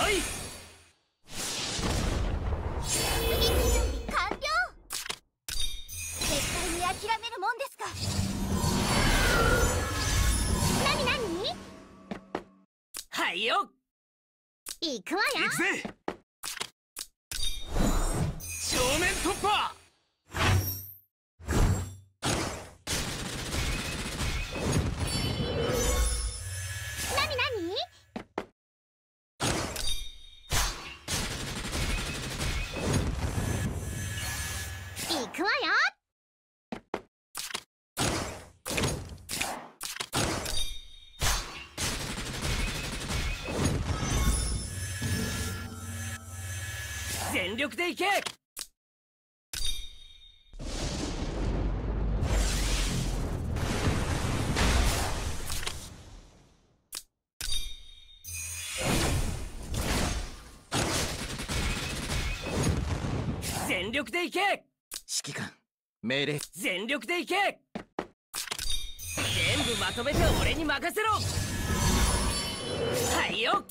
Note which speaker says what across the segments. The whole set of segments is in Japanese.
Speaker 1: 遅い。
Speaker 2: 出撃準備完了。絶対に諦めるもんですか。なになに。
Speaker 1: はいよ。
Speaker 2: 行くわよ。
Speaker 1: 行くぜ。正面突破。
Speaker 2: なになに。行くわよ。
Speaker 1: 全力で行け。全力で行け。
Speaker 3: 指揮官命令。
Speaker 1: 全力で行け。全部まとめて俺に任せろ。はいよ。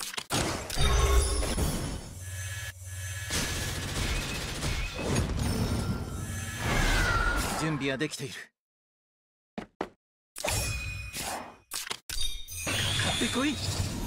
Speaker 3: 準備はできている。かかってこい。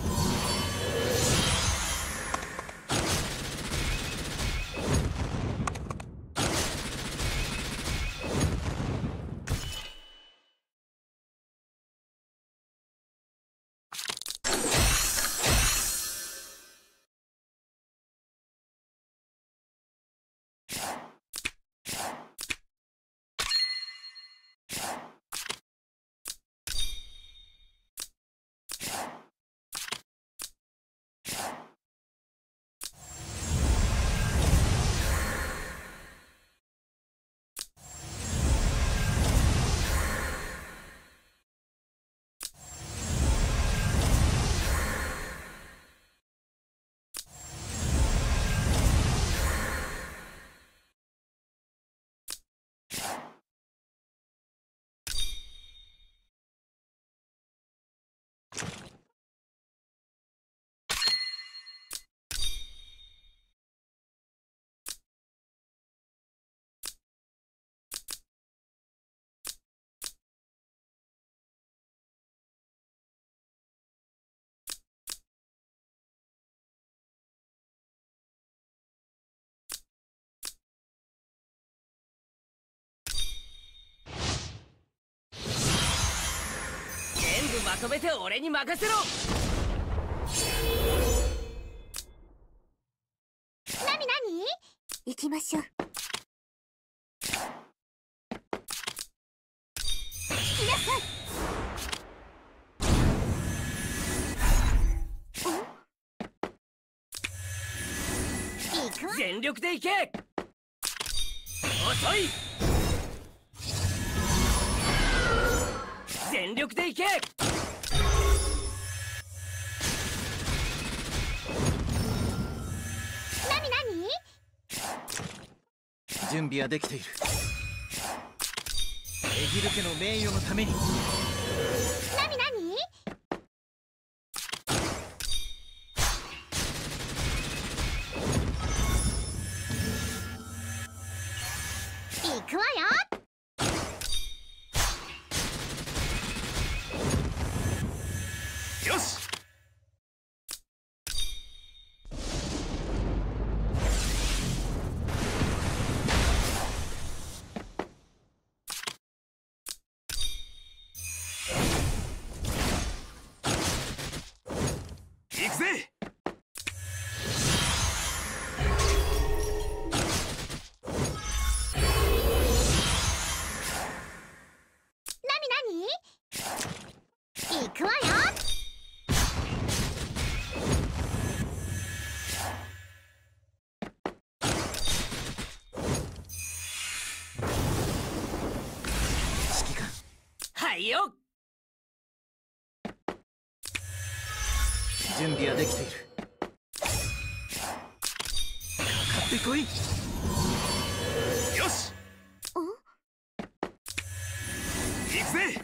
Speaker 1: 全部まとめて俺に任せろ。
Speaker 2: なになに。行きましょう。聞きなさい。行くわ。
Speaker 1: 全力で行け。遅い。全力で行け。
Speaker 2: なになに。
Speaker 3: 準備はできている。エギル家の名誉のために。
Speaker 2: なになに。行くわよ。
Speaker 1: よし。行くぜ。
Speaker 2: なになに。行くわよ。
Speaker 3: 指揮官
Speaker 1: はいよ。
Speaker 3: 準備はできている。かかってこい。
Speaker 1: よし。行くぜ。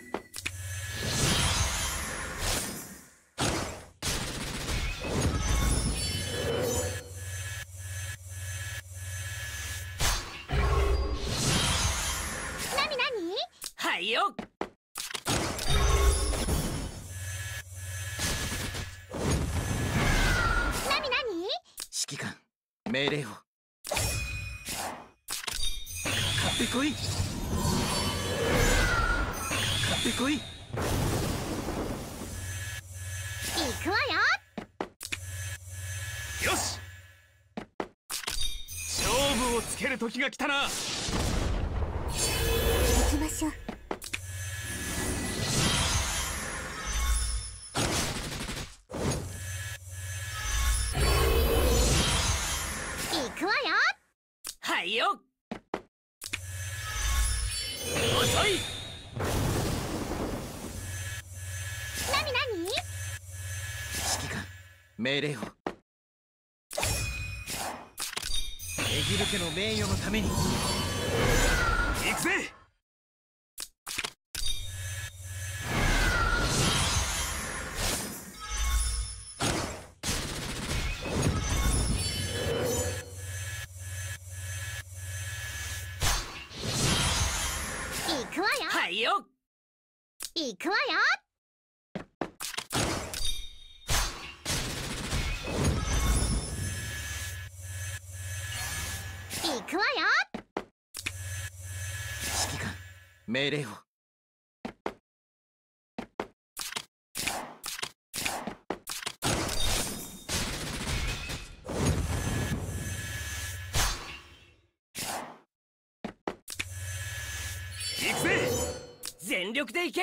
Speaker 3: 命令を。かかってこい。かかってこい。
Speaker 2: 行くわよ。
Speaker 4: よし、勝負をつける時が来たな。
Speaker 2: 行きましょう。行くわよ。
Speaker 1: はいよ。遅い。
Speaker 2: なになに？
Speaker 3: 指揮官、命令を。エギル家の名誉のために。
Speaker 4: 行くぜ。
Speaker 2: 行くわよ。
Speaker 1: はいよ。
Speaker 2: 行くわよ。行くわよ。
Speaker 3: 指揮官、命令を。
Speaker 4: 行くぜ。
Speaker 1: 全力でいけ。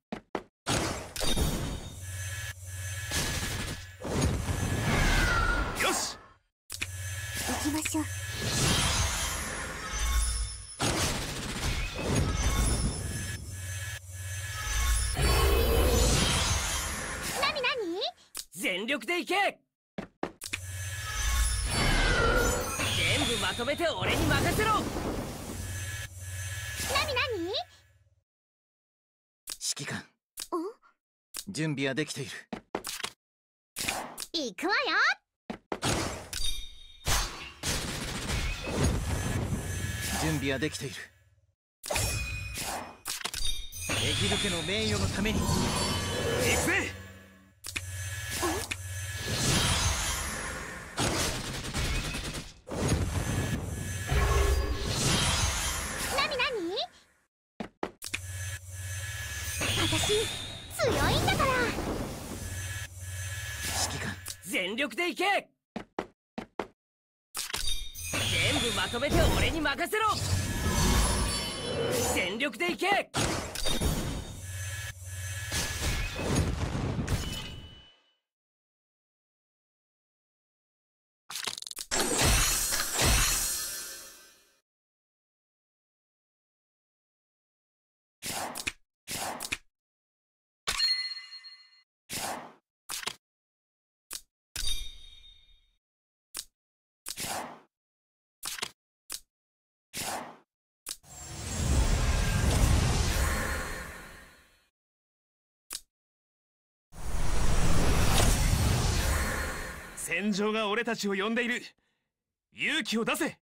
Speaker 4: よし、
Speaker 2: 行きましょう。なになに？
Speaker 1: 全力でいけ。全部まとめて俺に任せろ。
Speaker 2: なになに？
Speaker 3: 指揮官、
Speaker 2: お？
Speaker 3: 準備はできている。
Speaker 2: 行くわよ。
Speaker 3: 準備はできている。エギル家の名誉のために。
Speaker 4: 行くぜ。
Speaker 2: なになに？私強いんだから。
Speaker 3: 指揮官、
Speaker 1: 全力でいけ。全部まとめて俺に任せろ。全力でいけ。
Speaker 4: 戦場が俺たちを呼んでいる。勇気を出せ。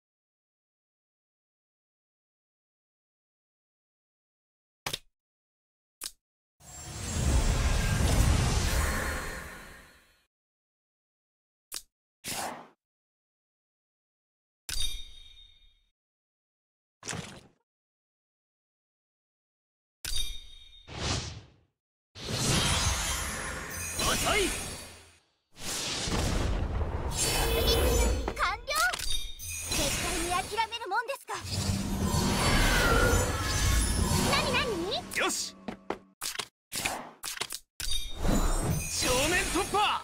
Speaker 1: 遅い。
Speaker 2: 完了。絶対に諦めるもんですか。なになに？
Speaker 4: よし、正面突破。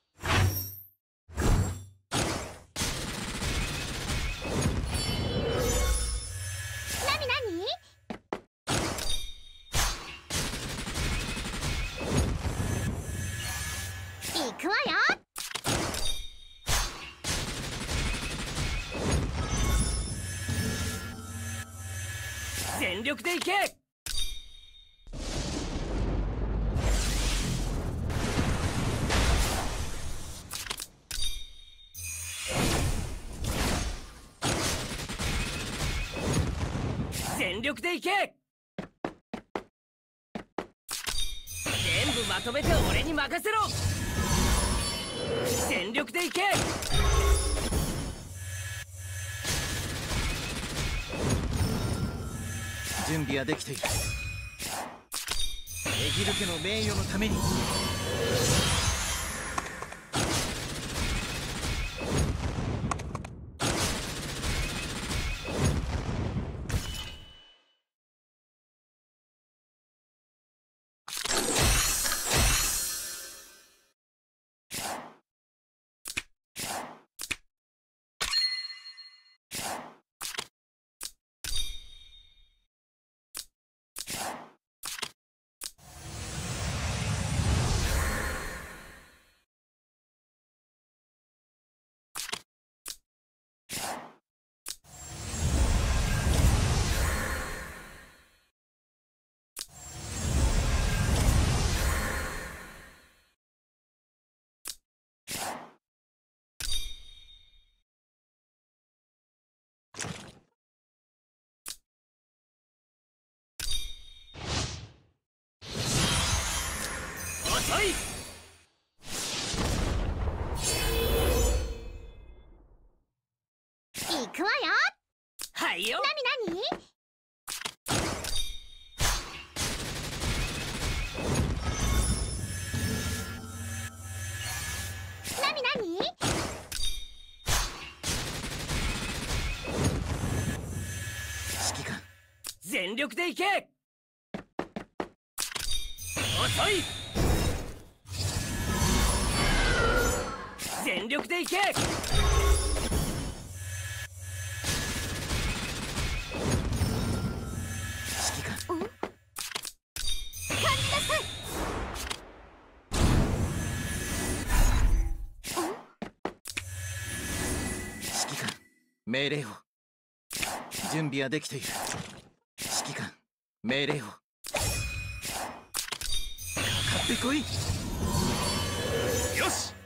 Speaker 2: なになに？行くわよ。
Speaker 1: 全力でいけ。全力でいけ。全部まとめて俺に任せろ。全力でいけ。
Speaker 3: 準備はできている。エギル家の名誉のために。
Speaker 1: 遅い。
Speaker 2: 行くわよ。
Speaker 1: はいよ。
Speaker 2: なになに？なになに？
Speaker 3: 指揮官、
Speaker 1: 全力で行け。遅い。全力で行け。
Speaker 3: 指揮官、
Speaker 2: 感じなさい。
Speaker 3: 指揮官、命令を。準備はできている。指揮官、命令を。かかってこい。
Speaker 4: よし。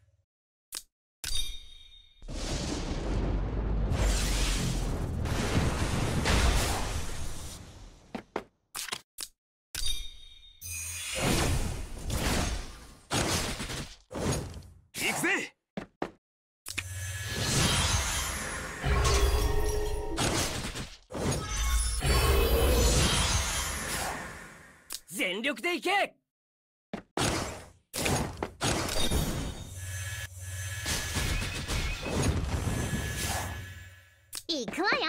Speaker 4: 行くぜ。
Speaker 1: 全力で行け。
Speaker 2: 行くわよ。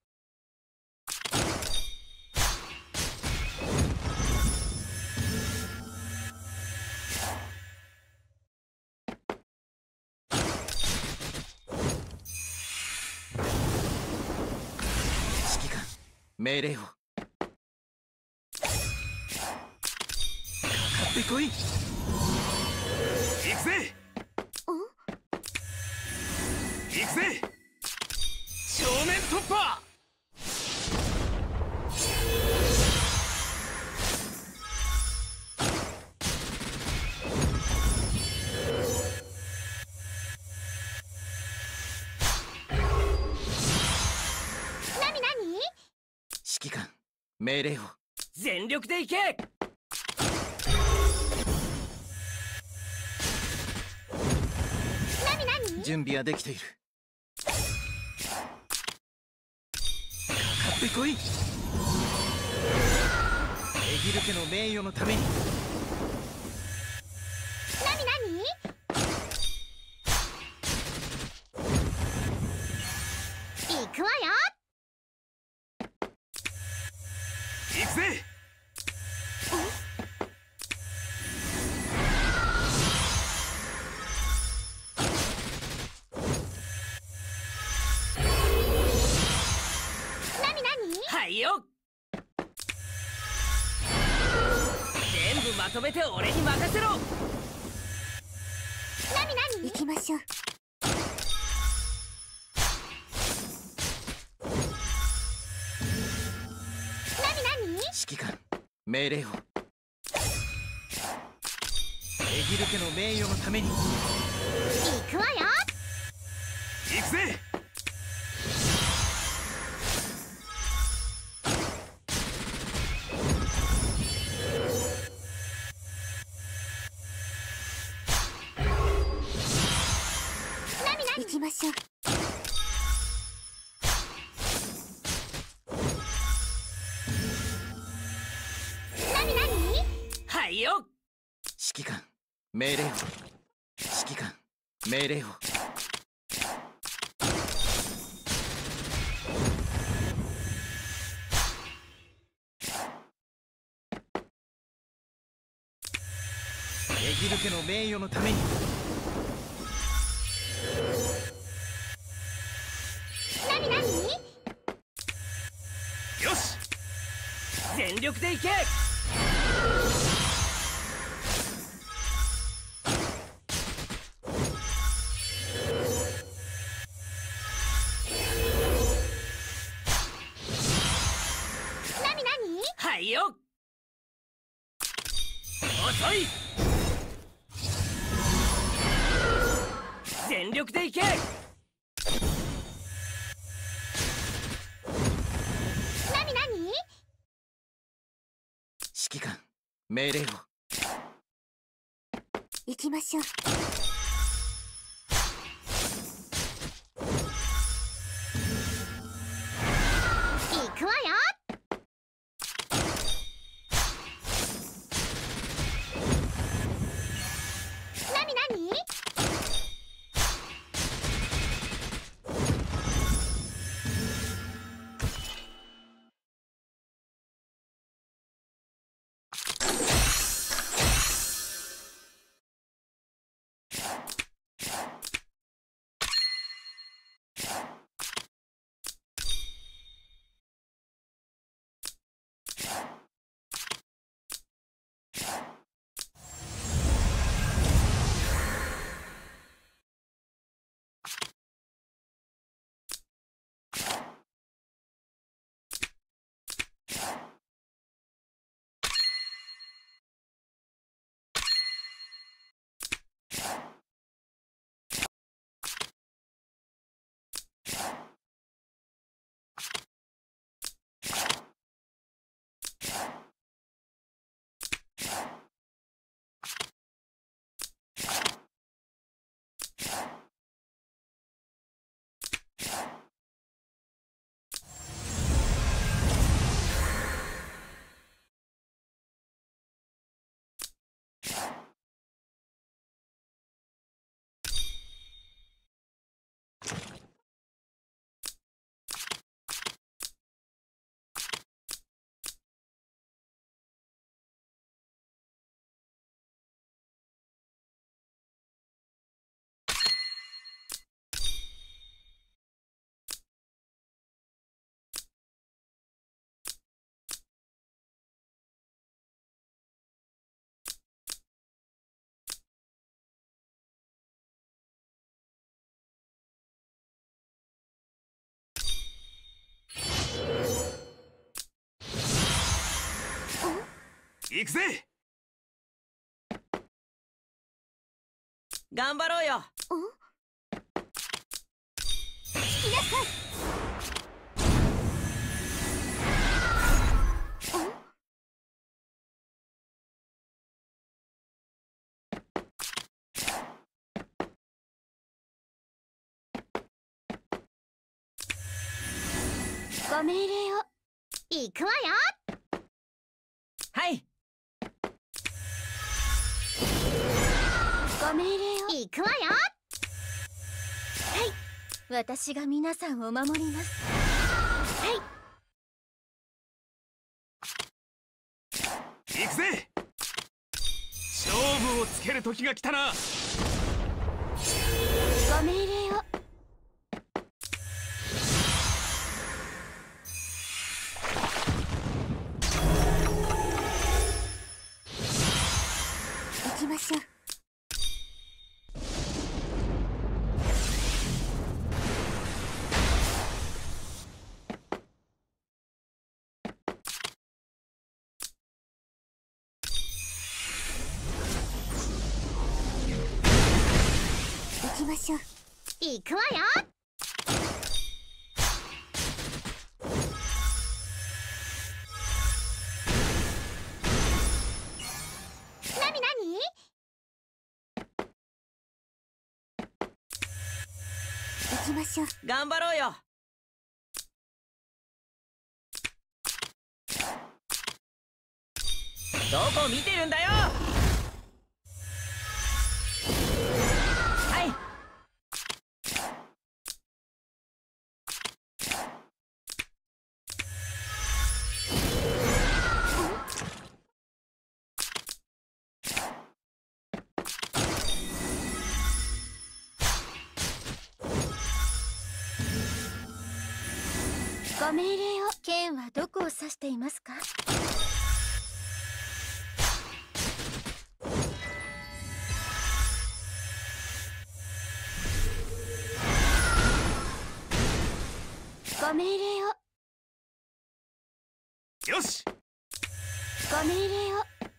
Speaker 3: 指揮官、命令を。かかってこい。
Speaker 4: 行くぜ。行くぜ。正面突破。
Speaker 2: なになに？
Speaker 3: 指揮官、命令を。
Speaker 1: 全力で行け。
Speaker 2: なになに？
Speaker 3: 準備はできている。かかってこい。エギル家の名誉のために。
Speaker 2: なになに？行くわよ。
Speaker 4: 行くぜ。
Speaker 2: なになに？
Speaker 1: はいよ。全部まとめて俺に任せろ。
Speaker 2: なになに？行きましょう。なになに？
Speaker 3: 指揮官、命令を。エギル家の名誉のために。
Speaker 2: 行くわよ。
Speaker 4: 行くぜ。
Speaker 2: なになに？行きましょう。
Speaker 3: 指揮官命令を。指揮官命令を。エギル家の名誉のために。
Speaker 2: 何何？
Speaker 4: よし、
Speaker 1: 全力でいけ。
Speaker 2: 何何？
Speaker 1: はいよ。遅い。全力でいけ。
Speaker 2: 何何？
Speaker 3: 指揮官命令を。
Speaker 2: 行きましょう。行くわよ。何何？
Speaker 4: 行くぜ。
Speaker 1: 頑張ろうよ。
Speaker 2: 引きなさい。ご命令を。行くわよ。
Speaker 1: はい。
Speaker 2: ご命令を。行くわよ。はい。私が皆さんを守ります。はい。
Speaker 4: 行くぜ。勝負をつける時が来たな。
Speaker 2: ご命令を。行きましょう。行きましょう。行くわよ。何何？行きましょう。
Speaker 1: 頑張ろうよ。どこ見てるんだよ。
Speaker 2: ご命令を。剣はどこを指していますか？ご命令を。
Speaker 4: よし。
Speaker 2: ご命令を。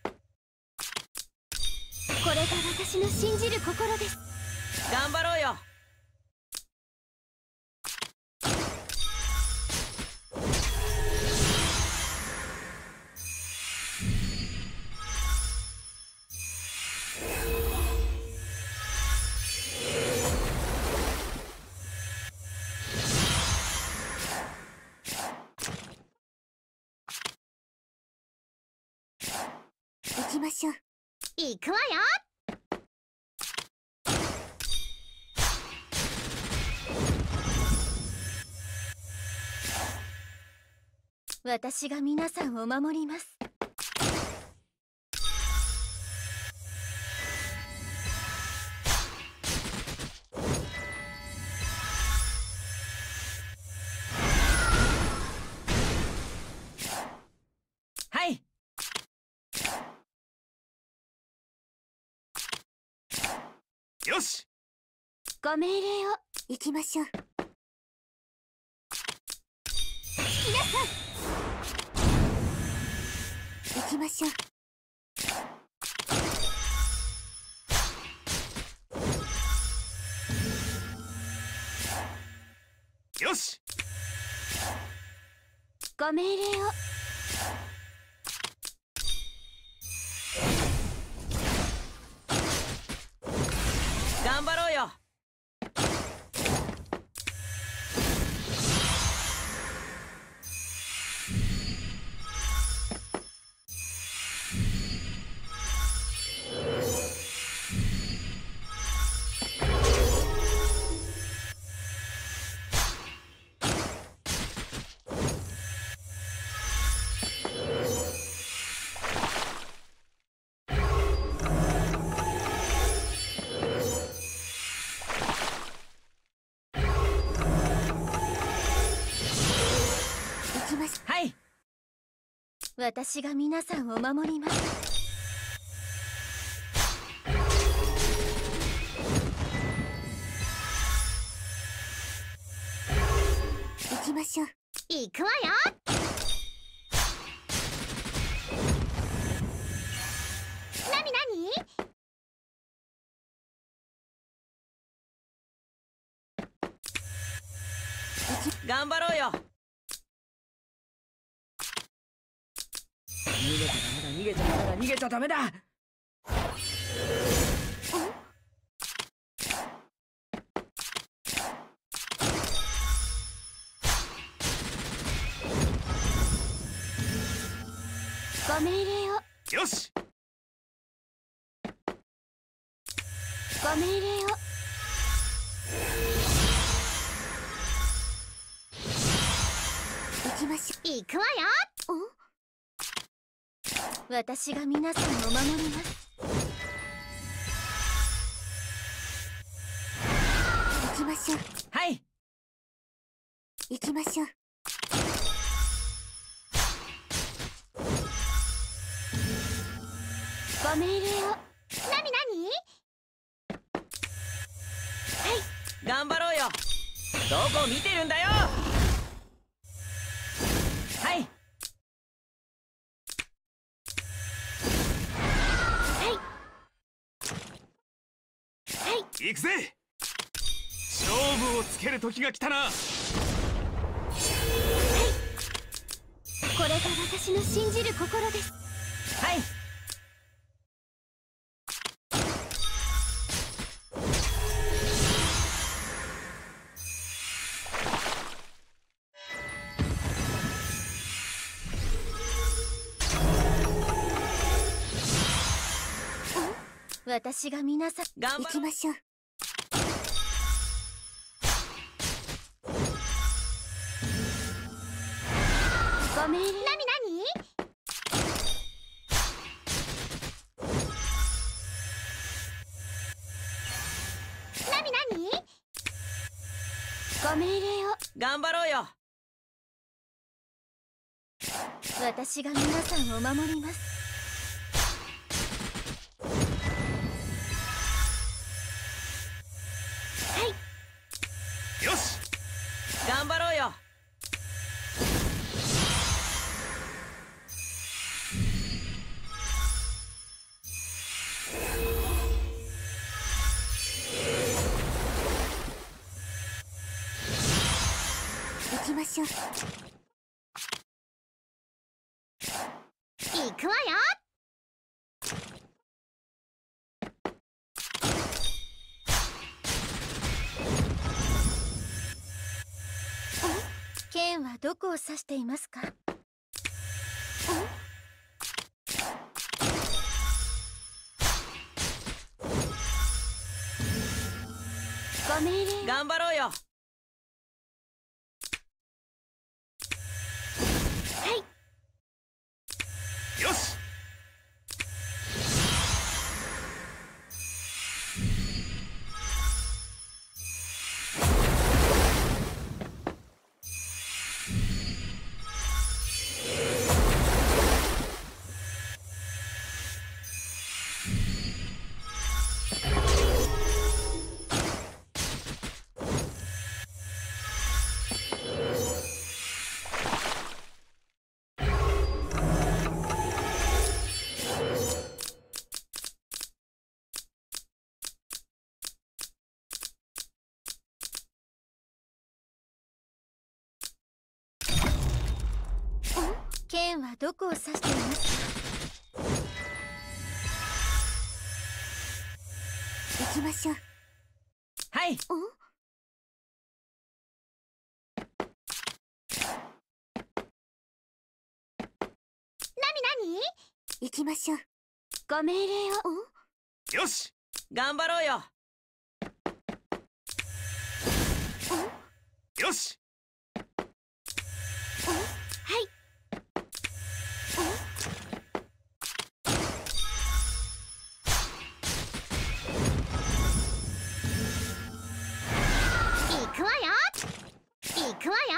Speaker 2: これが私の信じる心です。
Speaker 1: 頑張ろうよ。
Speaker 2: 行きましょう。行くわよ。私が皆さんを守ります。
Speaker 1: はい。
Speaker 4: よし。
Speaker 2: ご命令を。行きましょう。皆さん行きましょう。
Speaker 4: よし。
Speaker 2: ご命令を。
Speaker 1: 頑張ろうよ。はい。
Speaker 2: 私が皆さんを守ります。行きましょう。行くわよ。なになに？
Speaker 1: 頑張ろうよ。逃げちゃダメだ。逃げちゃダメだ。逃げちゃダメだ。
Speaker 2: ご命令を。
Speaker 4: よし。
Speaker 2: ご命令を。行きましょう。行くわよ。私が皆さんを守ります。行きましょう。
Speaker 1: はい。
Speaker 2: 行きましょう。ご命令を。なになに？
Speaker 1: 頑張ろうよ。どこ見てるんだよ。はい。
Speaker 4: 行くぜ。勝負をつける時が来たな。
Speaker 2: これが私の信じる心です。
Speaker 1: はい。
Speaker 2: 私が皆さん
Speaker 1: 頑張ろう。
Speaker 2: 行きましょう。ご命令。なになに？なになに？ご命令を。
Speaker 1: 頑張ろうよ。
Speaker 2: 私が皆さんを守ります。はい。
Speaker 4: よし、
Speaker 1: 頑張ろうよ。
Speaker 2: 行きましょう。行くわよ。剣はどこを指していますか？ご命令。
Speaker 1: 頑張ろうよ。
Speaker 2: はい。
Speaker 4: よし。
Speaker 2: 剣はどこを指していますか？行きましょう。
Speaker 1: はい。
Speaker 2: なに行きましょう。ご命令を。
Speaker 4: よし、
Speaker 1: 頑張ろうよ。
Speaker 4: よし。
Speaker 2: はい。行くわよ。行くわよ。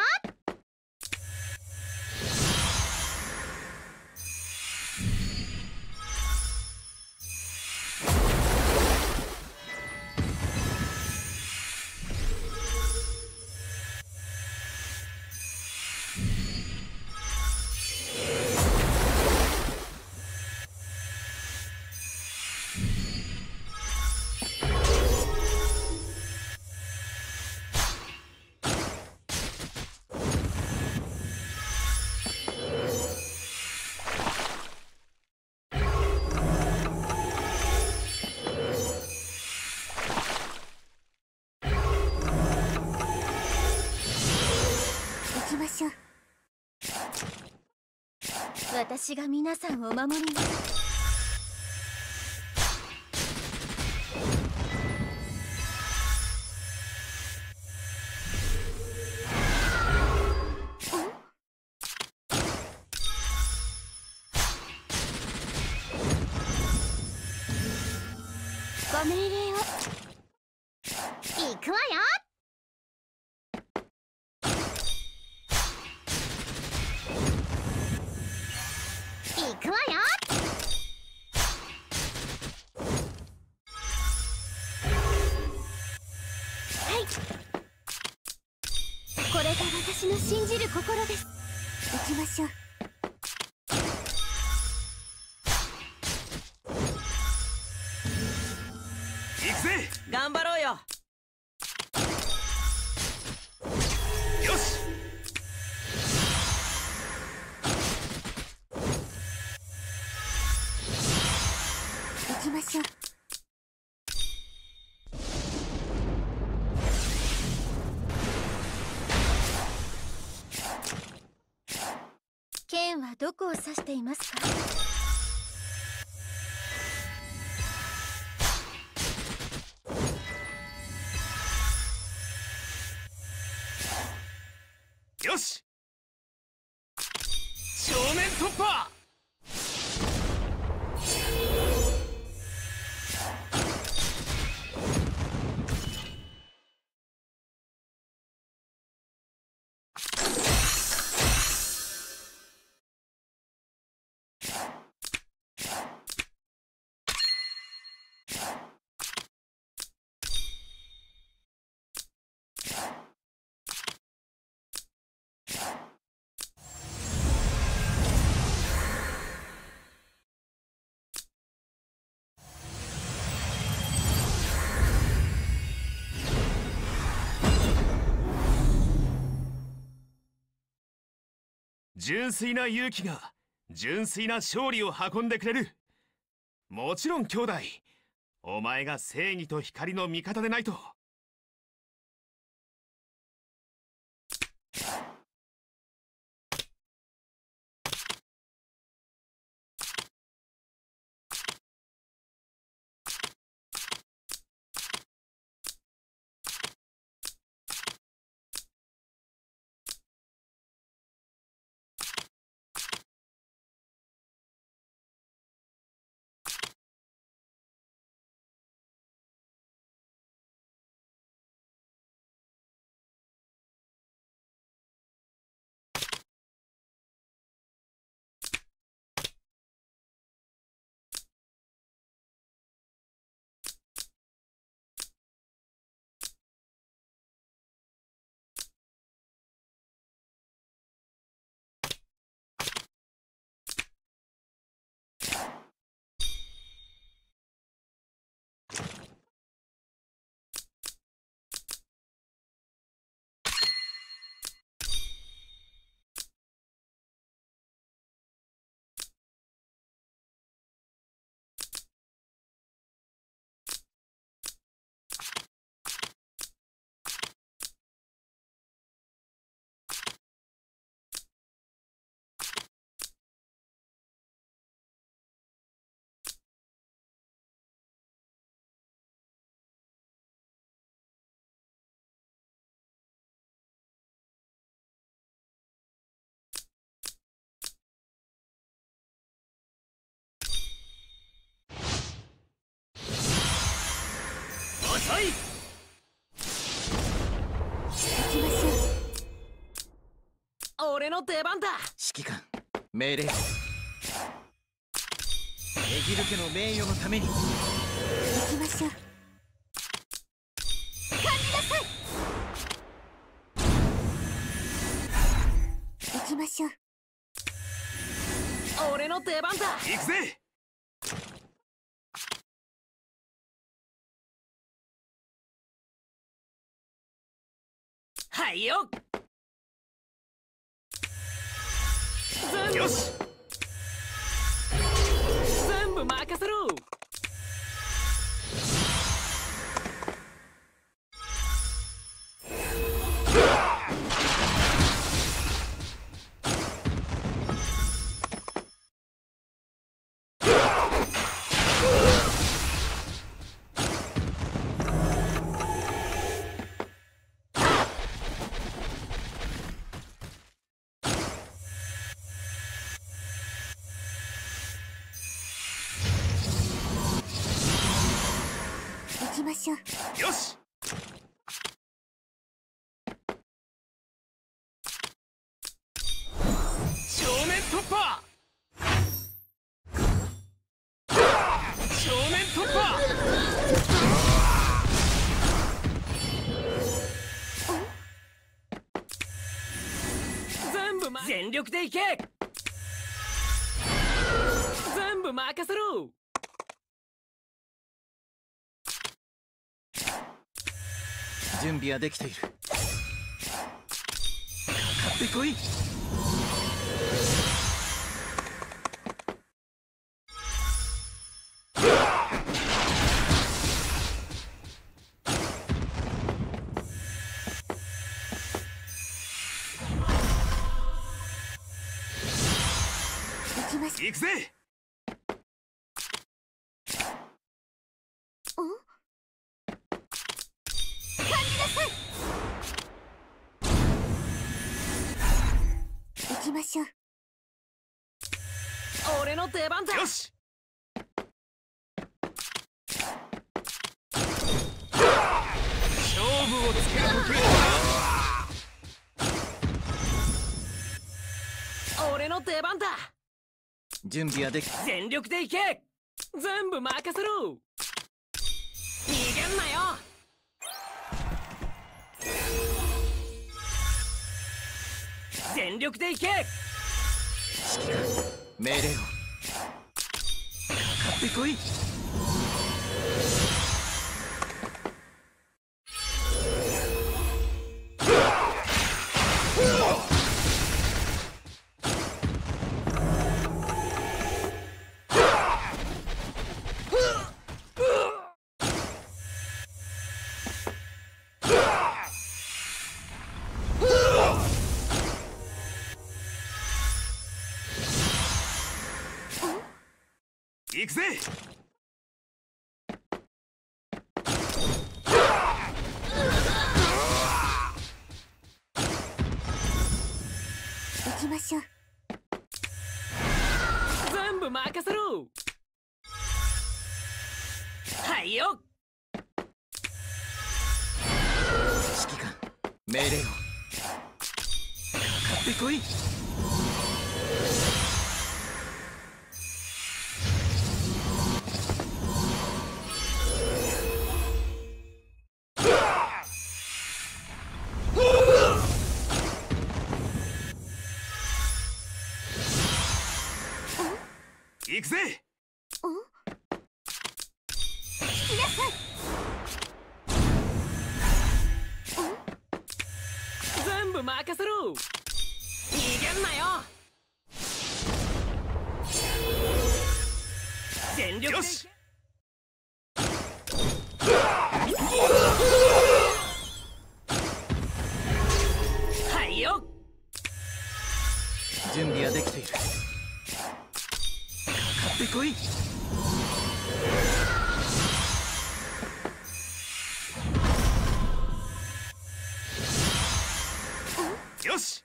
Speaker 2: 行きましょう。私が皆さんを守ります。ご命令を。行くわよ。行くわよ。はい。これが私の信じる心です。行きましょう。
Speaker 4: 行くぜ。
Speaker 1: 頑張ろうよ。
Speaker 4: よし。
Speaker 2: 行きましょう。剣はどこを指していますか？
Speaker 4: よし。正面突破。 純粋な勇気が純粋な勝利を運んでくれる。もちろん兄弟、お前が正義と光の味方でないと。
Speaker 1: 遅い。
Speaker 2: 行きましょう。
Speaker 1: 俺の出番だ。
Speaker 3: 指揮官、命令を。エギル家の名誉のために。
Speaker 2: 行きましょう。感じなさい。行きましょう。
Speaker 1: 俺の出番だ。
Speaker 4: 行くぜ。
Speaker 1: はいよ。
Speaker 4: よし。
Speaker 1: 全部任せろ。
Speaker 2: 行きましょう。
Speaker 4: よし。正面突破。正面突破。
Speaker 1: 全力でいけ。全部任せろ。
Speaker 3: 準備はできている。かかってこい。
Speaker 2: 行きましょ
Speaker 4: 行くぜ。
Speaker 2: う。お？感じなさい。行きましょう。
Speaker 1: 俺の出番だ。
Speaker 4: よし。勝負をつける時
Speaker 1: だ。俺の出番だ。
Speaker 3: 準備はでき。
Speaker 1: 全力でいけ。全部任せろ。逃げんなよ。全力でいけ。
Speaker 3: 指揮官、命令を。かかってこい。
Speaker 4: ぜ。
Speaker 2: 行きましょう。
Speaker 1: 全部任せろ。はいよ。
Speaker 3: 指揮官、命令を。かかってこい。
Speaker 4: 行くぜ。
Speaker 2: 来なさい。
Speaker 1: 全部任せろ。逃げんなよ。全力で。
Speaker 4: よし。
Speaker 1: はいよ。
Speaker 3: 準備はできている。かかってこい。
Speaker 4: よし。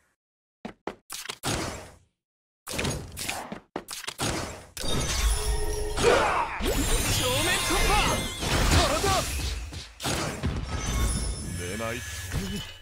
Speaker 1: 正面突破。
Speaker 4: 出ない。